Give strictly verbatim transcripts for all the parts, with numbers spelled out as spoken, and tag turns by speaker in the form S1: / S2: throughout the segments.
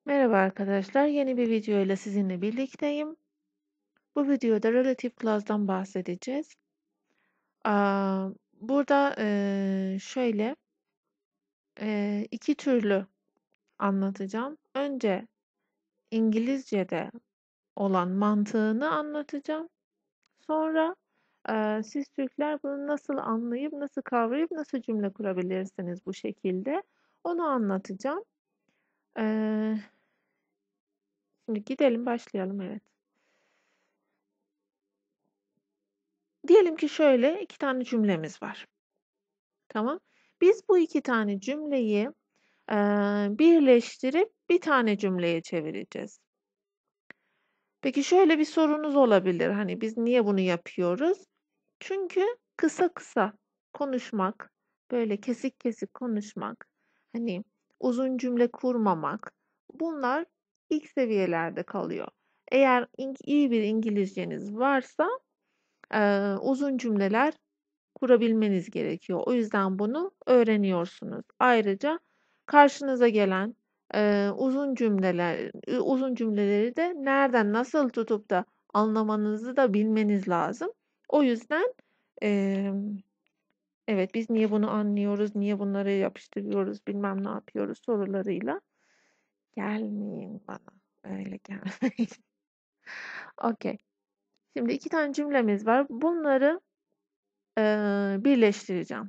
S1: Merhaba arkadaşlar, yeni bir video ile sizinle birlikteyim. Bu videoda Relative Clause'dan bahsedeceğiz. Aaa, burada, eee, şöyle, eee, iki türlü anlatacağım. Önce İngilizce'de olan mantığını anlatacağım. Sonra, eee, siz Türkler bunu nasıl anlayıp, nasıl kavrayıp, nasıl cümle kurabilirsiniz bu şekilde, onu anlatacağım. Eee, şimdi gidelim, başlayalım, evet. Diyelim ki şöyle iki tane cümlemiz var. Tamam. Biz bu iki tane cümleyi, eee, birleştirip bir tane cümleye çevireceğiz. Peki şöyle bir sorunuz olabilir. Hani biz niye bunu yapıyoruz? Çünkü kısa kısa konuşmak, böyle kesik kesik konuşmak, hani uzun cümle kurmamak, bunlar ilk seviyelerde kalıyor. Eğer ing iyi bir İngilizceniz varsa, eee, uzun cümleler kurabilmeniz gerekiyor. O yüzden bunu öğreniyorsunuz. Ayrıca karşınıza gelen, eee, uzun cümleler ü uzun cümleleri de nereden, nasıl tutup da anlamanızı da bilmeniz lazım. O yüzden, emm, evet, biz niye bunu anlıyoruz, niye bunları yapıştırıyoruz, bilmem ne yapıyoruz sorularıyla gelmeyin bana. Öyle gelmeyin. Okay. Şimdi iki tane cümlemiz var. Bunları, eee, birleştireceğim.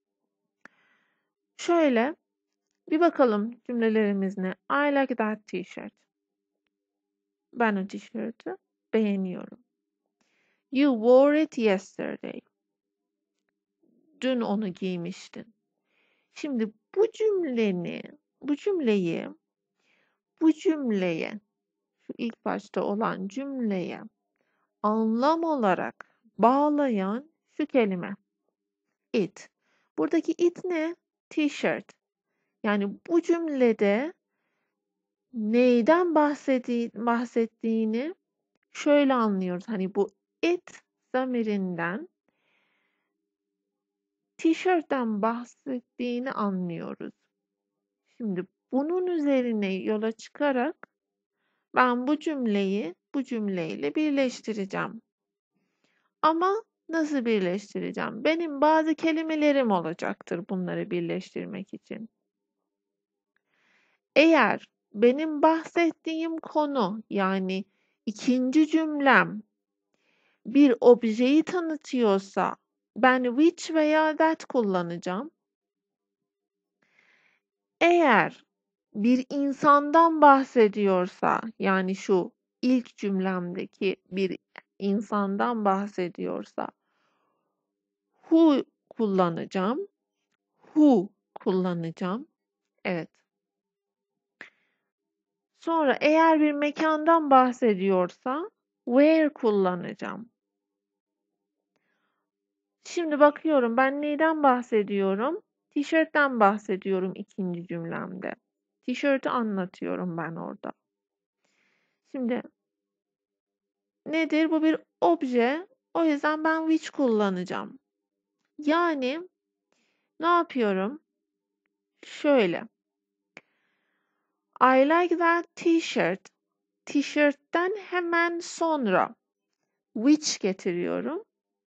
S1: Şöyle, bir bakalım cümlelerimiz ne? I like that t-shirt. Ben o tişörtü beğeniyorum. You wore it yesterday. Dün onu giymiştin. Şimdi bu cümleni, bu cümleyi, bu cümleye, şu ilk başta olan cümleye anlam olarak bağlayan şu kelime. It. Buradaki it ne? T-shirt. Yani bu cümlede neyden bahsedi bahsettiğini şöyle anlıyoruz. Hani bu it zamirinden tişörtten bahsettiğini anlıyoruz. Şimdi bunun üzerine yola çıkarak ben bu cümleyi bu cümleyle birleştireceğim. Ama nasıl birleştireceğim? Benim bazı kelimelerim olacaktır bunları birleştirmek için. Eğer benim bahsettiğim konu, yani ikinci cümlem bir objeyi tanıtıyorsa ben which veya that kullanacağım. Eğer bir insandan bahsediyorsa, yani şu ilk cümlemdeki bir insandan bahsediyorsa who kullanacağım. Who kullanacağım. Evet. Sonra eğer bir mekandan bahsediyorsa where kullanacağım. Şimdi bakıyorum ben neyden bahsediyorum? Tişörtten bahsediyorum ikinci cümlemde. Tişörtü anlatıyorum ben orada. Şimdi nedir? Bu bir obje. O yüzden ben which kullanacağım. Yani ne yapıyorum? Şöyle. I like that t-shirt. Tişörtten hemen sonra which getiriyorum.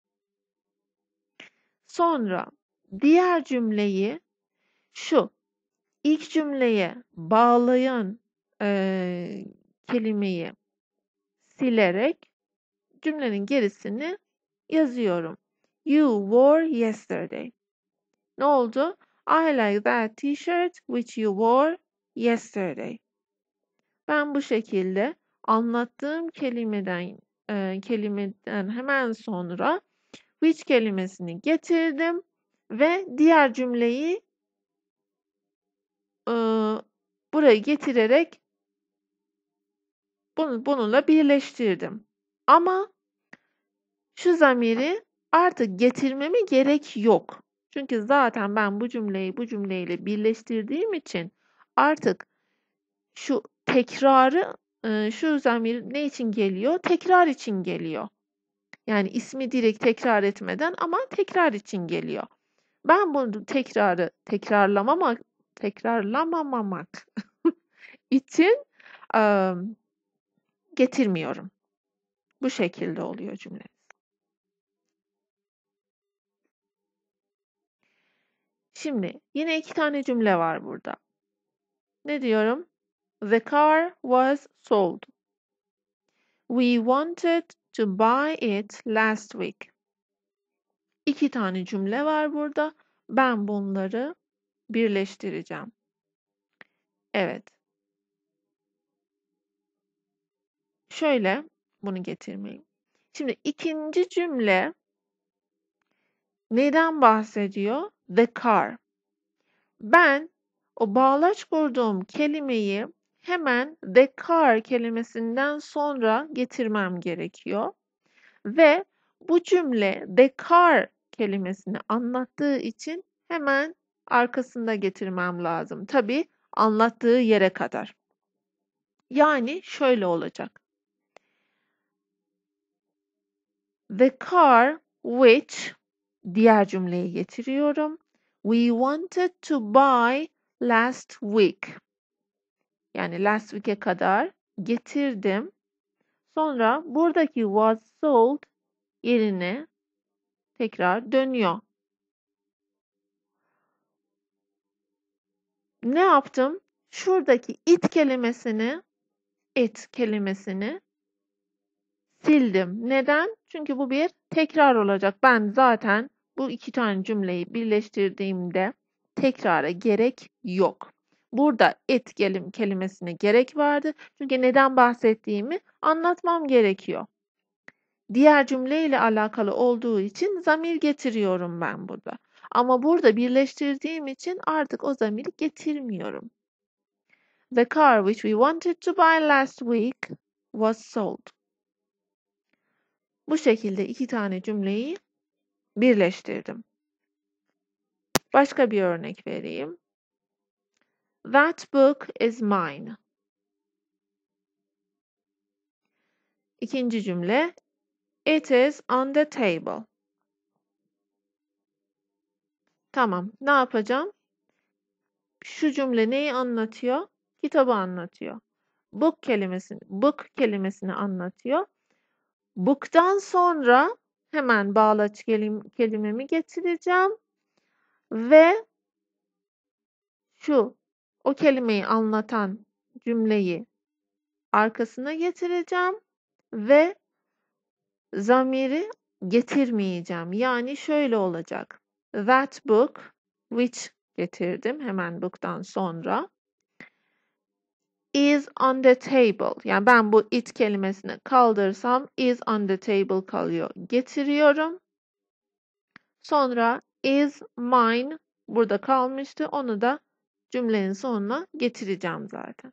S1: Sonra diğer cümleyi şu ilk cümleye bağlayan e, kelimeyi silerek cümlenin gerisini yazıyorum. You wore yesterday. Ne oldu? I like that t-shirt which you wore yesterday. Ben bu şekilde anlattığım kelimeden e, kelimeden hemen sonra which kelimesini getirdim ve diğer cümleyi e, buraya getirerek bunu bununla birleştirdim. Ama şu zamiri artık getirmeme gerek yok. Çünkü zaten ben bu cümleyi bu cümleyle birleştirdiğim için artık şu tekrarı, e, şu zamir ne için geliyor? Tekrar için geliyor. Yani ismi direkt tekrar etmeden ama tekrar için geliyor. Ben bunu tekrarı tekrarlamamak, tekrarlamamak için eee, getirmiyorum. Bu şekilde oluyor cümle. Şimdi yine iki tane cümle var burada. Ne diyorum? The car was sold. We wanted to buy it last week. İki tane cümle var burada. Ben bunları birleştireceğim. Evet. Şöyle bunu getirmeyeyim. Şimdi ikinci cümle neden bahsediyor? The car. Ben o bağlaç kurduğum kelimeyi hemen the car kelimesinden sonra getirmem gerekiyor. Ve bu cümle the car kelimesini anlattığı için hemen arkasında getirmem lazım. Tabii anlattığı yere kadar. Yani şöyle olacak. The car which diğer cümleyi getiriyorum. We wanted to buy last week. Yani last week'e kadar getirdim. Sonra buradaki was sold yerine tekrar dönüyor. Ne yaptım? Şuradaki it kelimesini, it kelimesini sildim. Neden? Çünkü bu bir tekrar olacak. Ben zaten bu iki tane cümleyi birleştirdiğimde tekrara gerek yok. Burada it kelimesine gerek vardı. Çünkü neden bahsettiğimi anlatmam gerekiyor. Diğer cümleyle alakalı olduğu için zamir getiriyorum ben burada. Ama burada birleştirdiğim için artık o zamiri getirmiyorum. The car which we wanted to buy last week was sold. Bu şekilde iki tane cümleyi birleştirdim. Başka bir örnek vereyim. That book is mine. İkinci cümle. It is on the table. Tamam. Ne yapacağım? Şu cümle neyi anlatıyor? Kitabı anlatıyor. Book kelimesini, book kelimesini anlatıyor. Book'tan sonra hemen bağlaç kelim, kelimemi getireceğim ve şu o kelimeyi anlatan cümleyi arkasına getireceğim ve zamiri getirmeyeceğim. Yani şöyle olacak. That book, which getirdim hemen book'tan sonra. Is on the table. Yani ben bu it kelimesini kaldırsam is on the table kalıyor. Getiriyorum. Sonra is mine burada kalmıştı. Onu da cümlenin sonuna getireceğim zaten.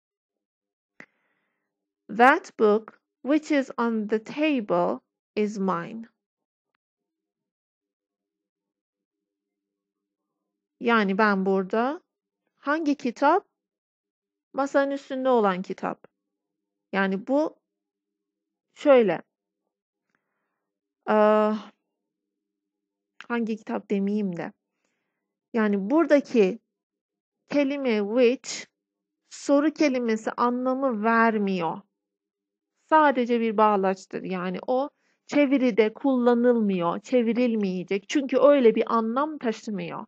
S1: That book which is on the table is mine. Yani ben burada hangi kitap? Masanın üstünde olan kitap. Yani bu şöyle. Ee, hangi kitap demeyeyim de. Yani buradaki kelime which soru kelimesi anlamı vermiyor. Sadece bir bağlaçtır. Yani o çeviride kullanılmıyor, çevrilmeyecek. Çünkü öyle bir anlam taşımıyor.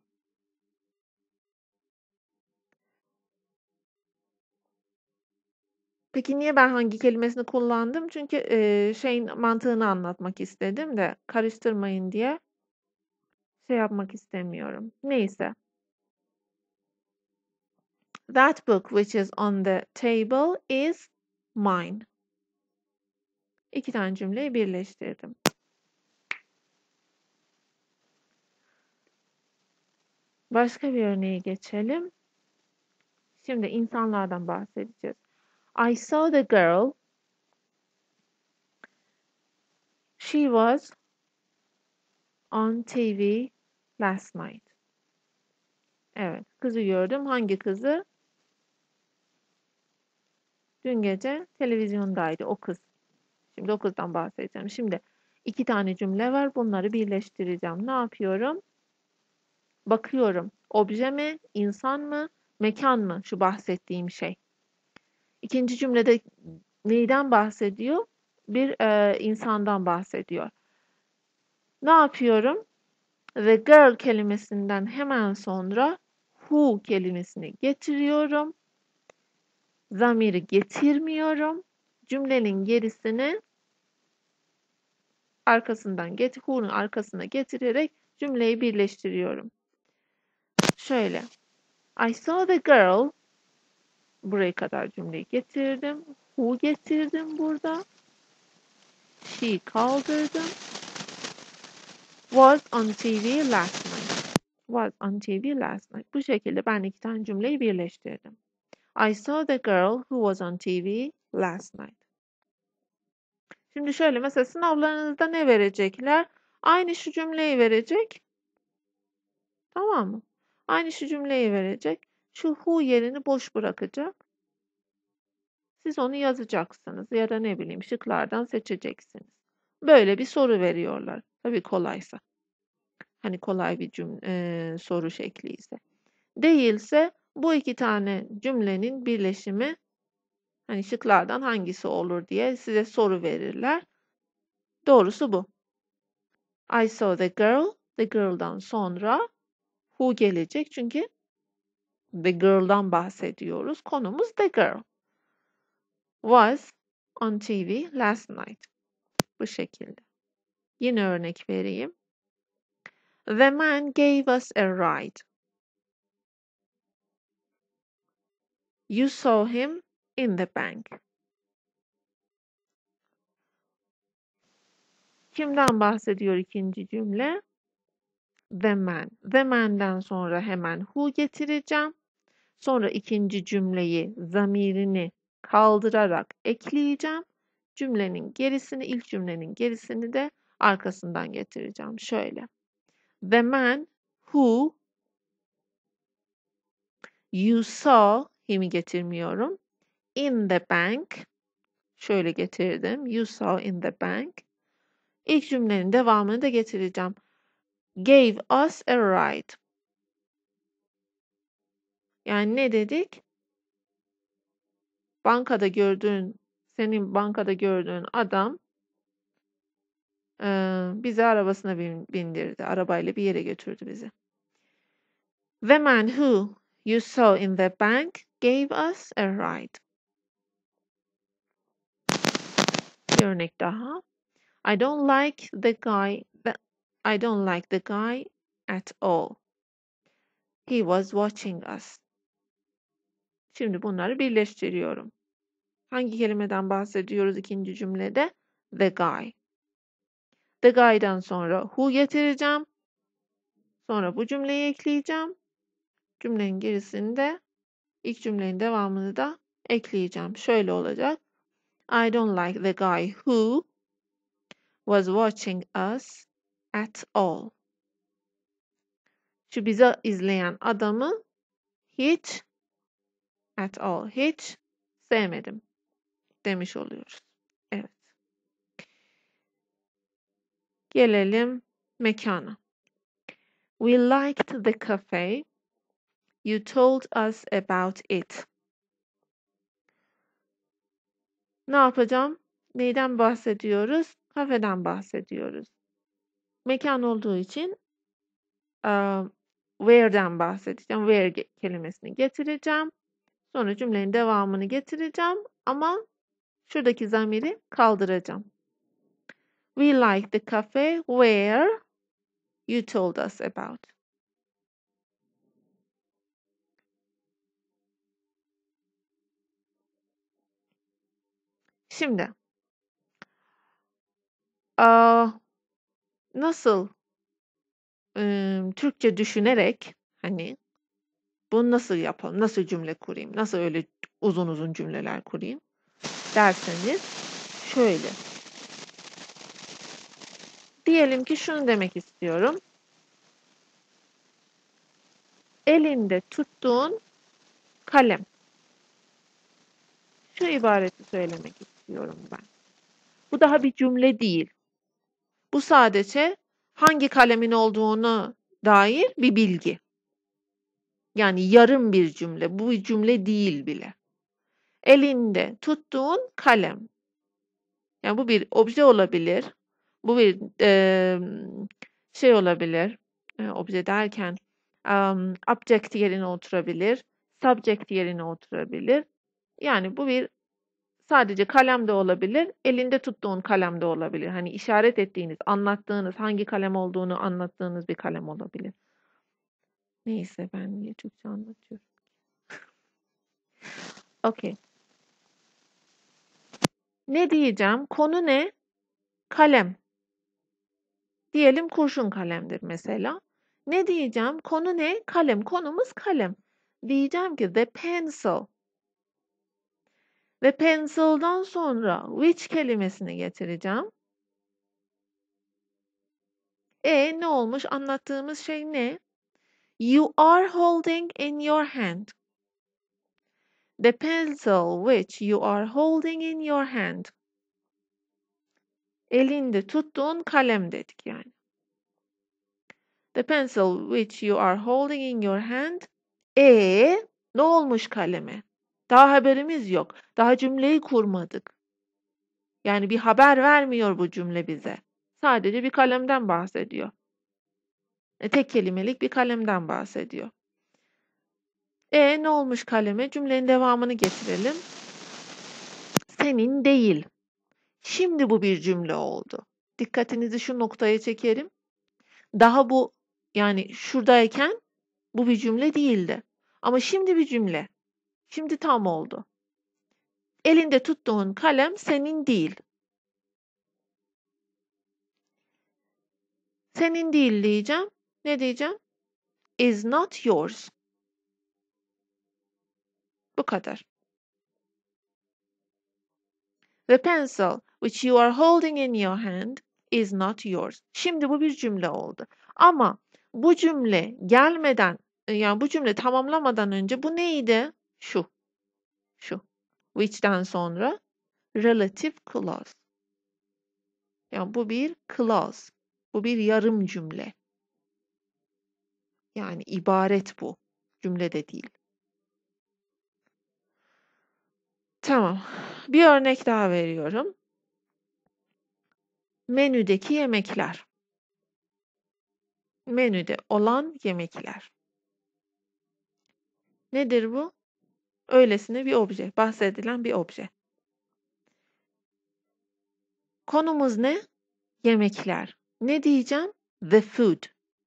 S1: Peki niye ben hangi kelimesini kullandım? Çünkü e, şeyin mantığını anlatmak istedim de karıştırmayın diye şey yapmak istemiyorum. Neyse. That book which is on the table is mine. İki tane cümleyi birleştirdim. Başka bir örneğe geçelim. Şimdi insanlardan bahsedeceğiz. I saw the girl. She was on T V last night. Evet, kızı gördüm. Hangi kızı? Dün gece televizyondaydı o kız. Şimdi o kızdan bahsedeceğim. Şimdi iki tane cümle var. Bunları birleştireceğim. Ne yapıyorum? Bakıyorum. Obje mi, insan mı, mekan mı şu bahsettiğim şey? İkinci cümlede neyden bahsediyor? Bir e, insandan bahsediyor. Ne yapıyorum? The girl kelimesinden hemen sonra who kelimesini getiriyorum. Zamiri getirmiyorum. Cümlenin gerisini arkasından get who'nun arkasına getirerek cümleyi birleştiriyorum. Şöyle. I saw the girl. Buraya kadar cümleyi getirdim. Who getirdim burada. She kaldırdım. Was on T V last night. Was on T V last night. Bu şekilde ben iki tane cümleyi birleştirdim. I saw the girl who was on T V last night. Şimdi şöyle mesela sınavlarınızda ne verecekler? Aynı şu cümleyi verecek. Tamam mı? Aynı şu cümleyi verecek. Şu who yerini boş bırakacak. Siz onu yazacaksınız ya da ne bileyim şıklardan seçeceksiniz. Böyle bir soru veriyorlar. Tabii kolaysa. Hani kolay bir cümle, e, soru şekli ise. Değilse bu iki tane cümlenin birleşimi hani şıklardan hangisi olur diye size soru verirler. Doğrusu bu. I saw the girl. The girl'dan sonra who gelecek çünkü the girl'dan bahsediyoruz. Konumuz the girl. Was on T V last night. Bu şekilde. Yine örnek vereyim. The man gave us a ride. You saw him in the bank. Kimden bahsediyor ikinci cümle? The man. The man'den sonra hemen who getireceğim. Sonra ikinci cümleyi, zamirini kaldırarak ekleyeceğim. Cümlenin gerisini, ilk cümlenin gerisini de arkasından getireceğim. Şöyle. The man who you saw, him'i getirmiyorum. In the bank. Şöyle getirdim. You saw in the bank. İlk cümlenin devamını da getireceğim. Gave us a ride. Yani ne dedik? Bankada gördüğün, senin bankada gördüğün adam e, bizi arabasına bin, bindirdi. Arabayla bir yere götürdü bizi. The man who you saw in the bank gave us a ride. Bir örnek daha. I don't like the guy that I don't like the guy at all. He was watching us. Şimdi bunları birleştiriyorum. Hangi kelimeden bahsediyoruz ikinci cümlede? The guy. The guy'dan sonra who getireceğim. Sonra bu cümleyi ekleyeceğim. Cümlenin gerisini de ilk cümlenin devamını da ekleyeceğim. Şöyle olacak. I don't like the guy who was watching us at all. Şu bizi izleyen adamı hiç at all, hiç sevmedim demiş oluyoruz. Evet. Gelelim mekana. We liked the cafe. You told us about it. Ne yapacağım? Neyden bahsediyoruz? Kafeden bahsediyoruz. Mekan olduğu için uh, where'den bahsedeceğim. Where kelimesini getireceğim. Sonra cümlenin devamını getireceğim. Ama şuradaki zamiri kaldıracağım. We like the cafe where you told us about. Şimdi uh, nasıl ıı, Türkçe düşünerek hani bunu nasıl yapalım? Nasıl cümle kurayım? Nasıl öyle uzun uzun cümleler kurayım? Derseniz şöyle. Diyelim ki şunu demek istiyorum. Elinde tuttuğun kalem. Şu ibareti söylemek istiyorum ben. Bu daha bir cümle değil. Bu sadece hangi kalemin olduğunu dair bir bilgi. Yani yarım bir cümle. Bu bir cümle değil bile. Elinde tuttuğun kalem. Yani bu bir obje olabilir. Bu bir e, şey olabilir. E, obje derken um, object yerine oturabilir. Subject yerine oturabilir. Yani bu bir sadece kalem de olabilir. Elinde tuttuğun kalem de olabilir. Hani işaret ettiğiniz, anlattığınız, hangi kalem olduğunu anlattığınız bir kalem olabilir. Neyse ben niye Türkçe anlatıyorum? Okey. Ne diyeceğim? Konu ne? Kalem. Diyelim kurşun kalemdir mesela. Ne diyeceğim? Konu ne? Kalem. Konumuz kalem. Diyeceğim ki the pencil. Ve pencil'dan sonra which kelimesini getireceğim. E ne olmuş? Anlattığımız şey ne? You are holding in your hand. The pencil which you are holding in your hand. Elinde tuttuğun kalem dedik yani. The pencil which you are holding in your hand. E ne olmuş kaleme? Daha haberimiz yok. Daha cümleyi kurmadık. Yani bir haber vermiyor bu cümle bize. Sadece bir kalemden bahsediyor. E, tek kelimelik bir kalemden bahsediyor. E ne olmuş kaleme? Cümlenin devamını getirelim. Senin değil. Şimdi bu bir cümle oldu. Dikkatinizi şu noktaya çekerim. Daha bu yani şuradayken bu bir cümle değildi. Ama şimdi bir cümle. Şimdi tam oldu. Elinde tuttuğun kalem senin değil. Senin değil diyeceğim. Ne diyeceğim? Is not yours. Bu kadar. The pencil which you are holding in your hand is not yours. Şimdi bu bir cümle oldu. Ama bu cümle gelmeden, yani bu cümle tamamlamadan önce bu neydi? Şu. Şu. Which'ten sonra relative clause. Yani bu bir clause. Bu bir yarım cümle. Yani ibaret bu. Cümle de değil. Tamam. Bir örnek daha veriyorum. Menüdeki yemekler. Menüde olan yemekler. Nedir bu? Öylesine bir obje. Bahsedilen bir obje. Konumuz ne? Yemekler. Ne diyeceğim? The food.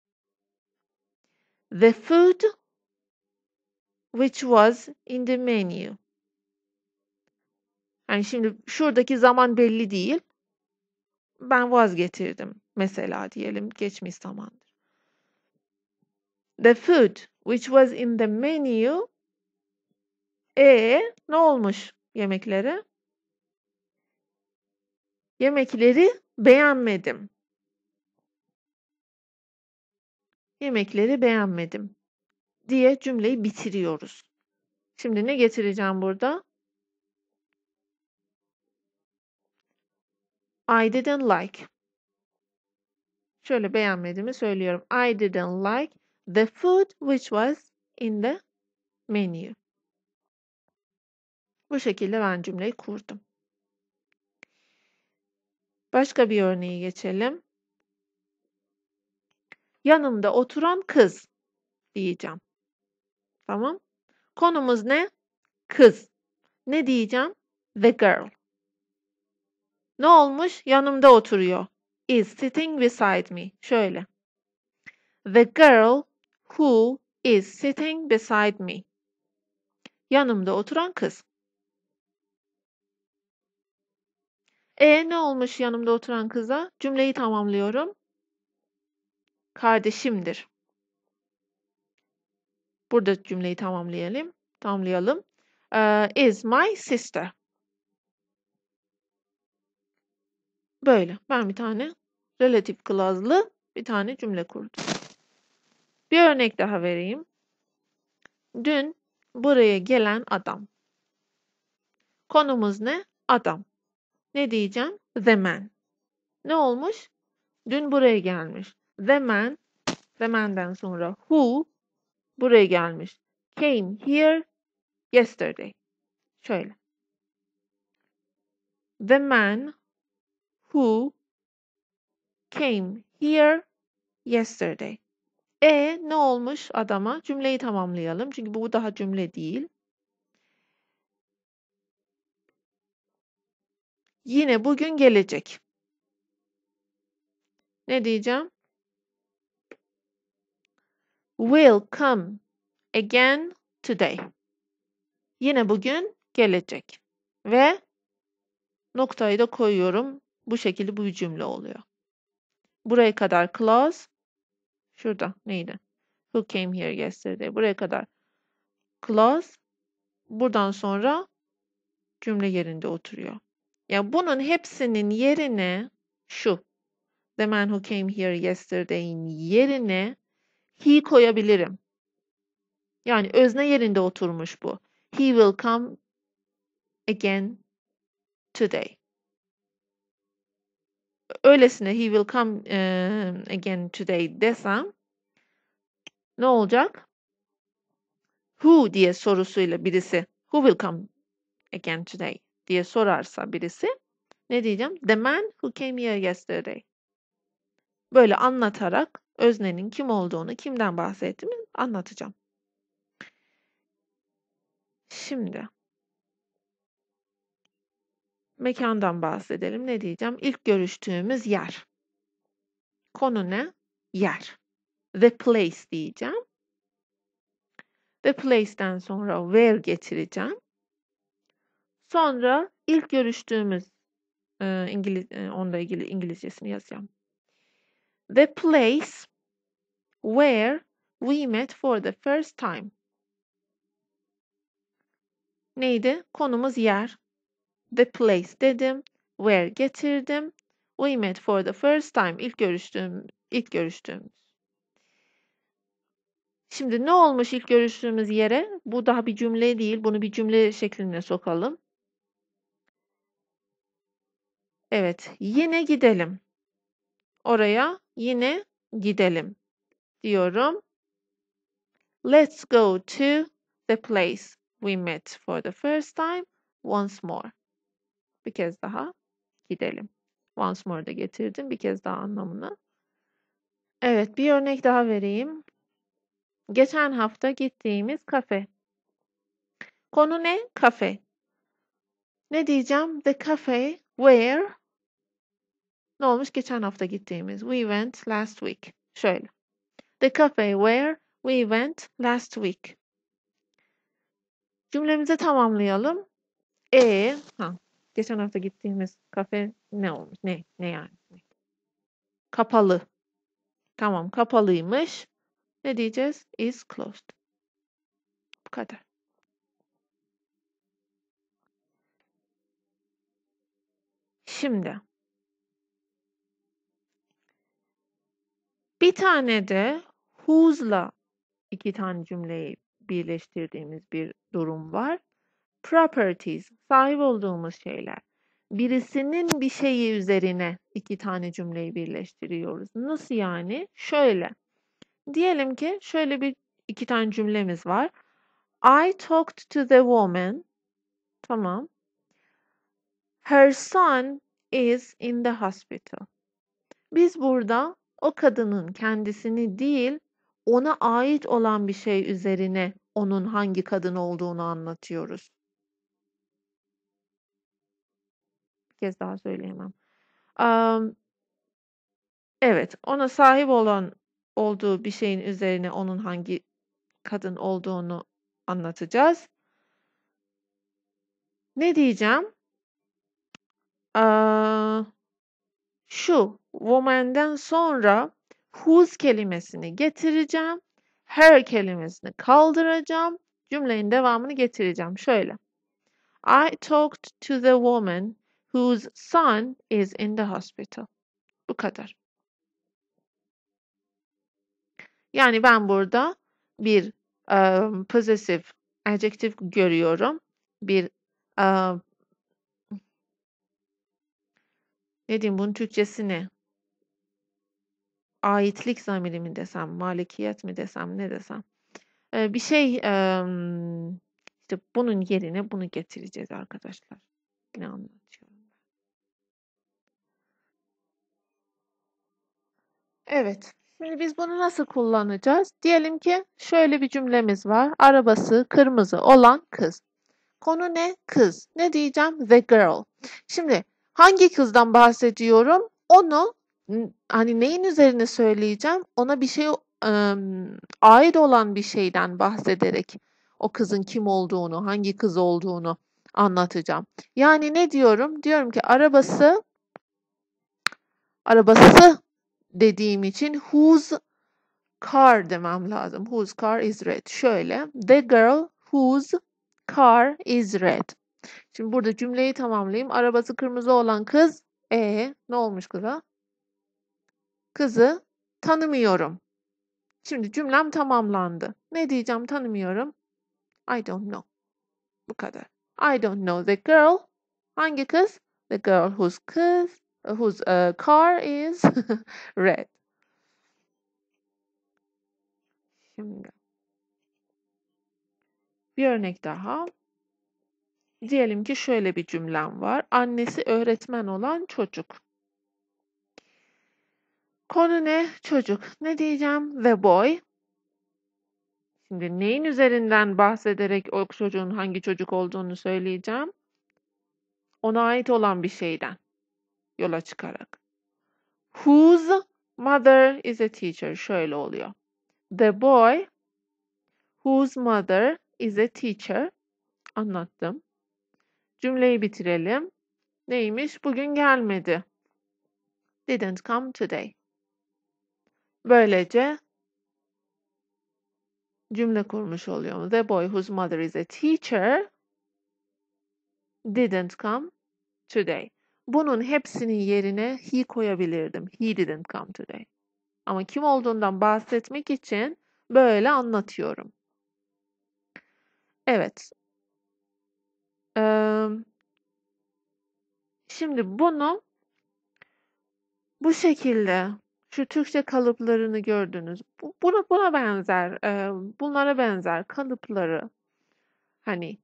S1: The food which was in the menu. Yani şimdi şuradaki zaman belli değil. Ben vazgeçirdim. Mesela diyelim geçmiş zamandır. The food which was in the menu. E ne olmuş yemeklere? Yemekleri beğenmedim. Yemekleri beğenmedim diye cümleyi bitiriyoruz. Şimdi ne getireceğim burada? I didn't like. Şöyle beğenmediğimi söylüyorum. I didn't like the food which was in the menu. Bu şekilde ben cümleyi kurdum. Başka bir örneği geçelim. Yanımda oturan kız diyeceğim. Tamam. Konumuz ne? Kız. Ne diyeceğim? The girl. Ne olmuş? Yanımda oturuyor. Is sitting beside me. Şöyle. The girl who is sitting beside me. Yanımda oturan kız. E ne olmuş yanımda oturan kıza? Cümleyi tamamlıyorum. Kardeşimdir. Burada cümleyi tamamlayalım. Tamamlayalım. Uh, is my sister. Böyle. Ben bir tane relative clause'lı bir tane cümle kurdum. Bir örnek daha vereyim. Dün buraya gelen adam. Konumuz ne? Adam. Ne diyeceğim? The man. Ne olmuş? Dün buraya gelmiş. The man, the man'den sonra who buraya gelmiş. Came here yesterday. Şöyle. The man who came here yesterday. E ne olmuş adama? Cümleyi tamamlayalım. Çünkü bu daha cümle değil. Yine bugün gelecek. Ne diyeceğim? Will come again today. Yine bugün gelecek. Ve noktayı da koyuyorum. Bu şekilde bu bir cümle oluyor. Buraya kadar clause. Şurada neydi? Who came here yesterday. Buraya kadar clause. Buradan sonra cümle yerinde oturuyor. Yani bunun hepsinin yerine şu. The man who came here yesterday'in yerine he koyabilirim. Yani özne yerinde oturmuş bu. He will come again today. Öylesine he will come uh, again today desem ne olacak? Who diye sorusuyla birisi who will come again today diye sorarsa birisi ne diyeceğim? The man who came here yesterday. Böyle anlatarak öznenin kim olduğunu, kimden bahsettiğimi anlatacağım. Şimdi mekandan bahsedelim. Ne diyeceğim? İlk görüştüğümüz yer. Konu ne? Yer. The place diyeceğim. The place'ten sonra where getireceğim. Sonra ilk görüştüğümüz e, İngiliz, e, onunla ilgili İngilizcesini yazacağım. The place where we met for the first time. Neydi? Konumuz yer. The place dedim. Where getirdim. We met for the first time. İlk görüştüğüm, ilk görüştüğümüz. Şimdi ne olmuş ilk görüştüğümüz yere? Bu daha bir cümle değil. Bunu bir cümle şekline sokalım. Evet, yine gidelim. Oraya yine gidelim diyorum. Let's go to the place we met for the first time once more. Bir kez daha gidelim. Once more da getirdim. Bir kez daha anlamını. Evet, bir örnek daha vereyim. Geçen hafta gittiğimiz kafe. Konu ne? Kafe. Ne diyeceğim? The cafe where ne olmuş? Geçen hafta gittiğimiz. We went last week. Şöyle. The cafe where we went last week. Cümlemizi tamamlayalım. E, ha, geçen hafta gittiğimiz kafe ne olmuş? Ne? Ne yani? Kapalı. Tamam, kapalıymış. Ne diyeceğiz? Is closed. Bu kadar. Şimdi bir tane de who's'la iki tane cümleyi birleştirdiğimiz bir durum var. Properties, sahip olduğumuz şeyler. Birisinin bir şeyi üzerine iki tane cümleyi birleştiriyoruz. Nasıl yani? Şöyle. Diyelim ki şöyle bir iki tane cümlemiz var. I talked to the woman. Tamam. Her son is in the hospital. Biz burada o kadının kendisini değil, ona ait olan bir şey üzerine onun hangi kadın olduğunu anlatıyoruz. Bir kez daha söyleyemem. Um, evet, ona sahip olan olduğu bir şeyin üzerine onun hangi kadın olduğunu anlatacağız. Ne diyeceğim? Aa, şu woman'den sonra whose kelimesini getireceğim. Her kelimesini kaldıracağım. Cümlenin devamını getireceğim. Şöyle. I talked to the woman whose son is in the hospital. Bu kadar. Yani ben burada bir um, possessive adjective görüyorum. Bir um, ne diyeyim bunun Türkçesi ne? Aitlik zamiri mi desem, malikiyet mi desem, ne desem. Ee, bir şey um, işte bunun yerine bunu getireceğiz arkadaşlar. Ne anlatıyorum? Evet. Şimdi biz bunu nasıl kullanacağız? Diyelim ki şöyle bir cümlemiz var. Arabası kırmızı olan kız. Konu ne? Kız. Ne diyeceğim? The girl. Şimdi hangi kızdan bahsediyorum? Onu n- hani neyin üzerine söyleyeceğim? Ona bir şey ım, ait olan bir şeyden bahsederek o kızın kim olduğunu, hangi kız olduğunu anlatacağım. Yani ne diyorum? Diyorum ki arabası arabası dediğim için whose car demem lazım. Whose car is red. Şöyle. The girl whose car is red. Şimdi burada cümleyi tamamlayayım. Arabası kırmızı olan kız. E ne olmuş kıza? Kızı tanımıyorum. Şimdi cümlem tamamlandı. Ne diyeceğim tanımıyorum? I don't know. Bu kadar. I don't know the girl. Hangi kız? The girl whose kız, whose uh, car is red. Şimdi bir örnek daha. Diyelim ki şöyle bir cümlem var. Annesi öğretmen olan çocuk. Konu ne? Çocuk. Ne diyeceğim? The boy. Şimdi neyin üzerinden bahsederek o çocuğun hangi çocuk olduğunu söyleyeceğim? Ona ait olan bir şeyden yola çıkarak. Whose mother is a teacher. Şöyle oluyor. The boy whose mother is a teacher. Anlattım. Cümleyi bitirelim. Neymiş? Bugün gelmedi. Didn't come today. Böylece cümle kurmuş oluyorum. The boy whose mother is a teacher didn't come today. Bunun hepsinin yerine he koyabilirdim. He didn't come today. Ama kim olduğundan bahsetmek için böyle anlatıyorum. Evet. Ee, şimdi bunu bu şekilde şu Türkçe kalıplarını gördünüz. Bu, buna, buna benzer, e, bunlara benzer kalıpları hani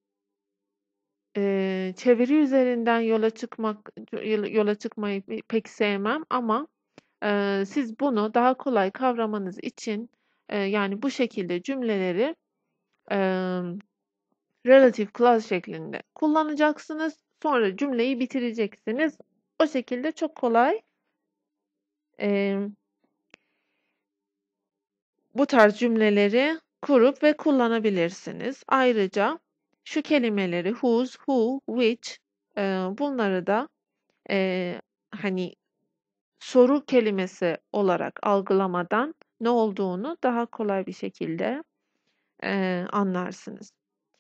S1: e, çeviri üzerinden yola çıkmak yola çıkmayı pek sevmem ama e, siz bunu daha kolay kavramanız için e, yani bu şekilde cümleleri e, relative clause şeklinde kullanacaksınız. Sonra cümleyi bitireceksiniz. O şekilde çok kolay e, bu tarz cümleleri kurup ve kullanabilirsiniz. Ayrıca şu kelimeleri whose, who, which e, bunları da e, hani soru kelimesi olarak algılamadan ne olduğunu daha kolay bir şekilde e, anlarsınız.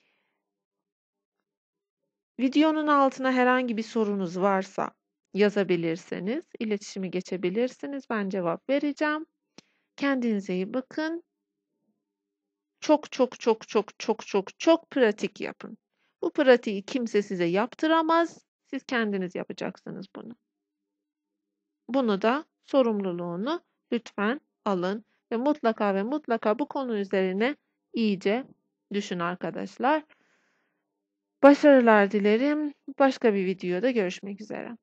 S1: Videonun altına herhangi bir sorunuz varsa yazabilirseniz, iletişime geçebilirsiniz. Ben cevap vereceğim. Kendinize iyi bakın. Çok çok çok çok çok çok çok pratik yapın. Bu pratiği kimse size yaptıramaz. Siz kendiniz yapacaksınız bunu. Bunu da sorumluluğunu lütfen alın ve mutlaka ve mutlaka bu konu üzerine iyice düşün arkadaşlar. Başarılar dilerim. Başka bir videoda görüşmek üzere.